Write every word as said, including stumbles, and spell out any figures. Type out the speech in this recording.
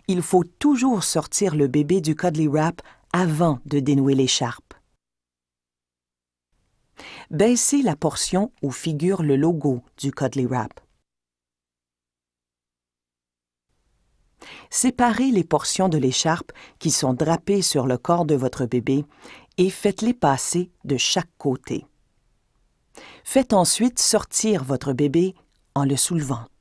il faut toujours sortir le bébé du Cuddly Wrap avant de dénouer l'écharpe. Baissez la portion où figure le logo du Cuddly Wrap. Séparez les portions de l'écharpe qui sont drapées sur le corps de votre bébé et faites-les passer de chaque côté. Faites ensuite sortir votre bébé en le soulevant.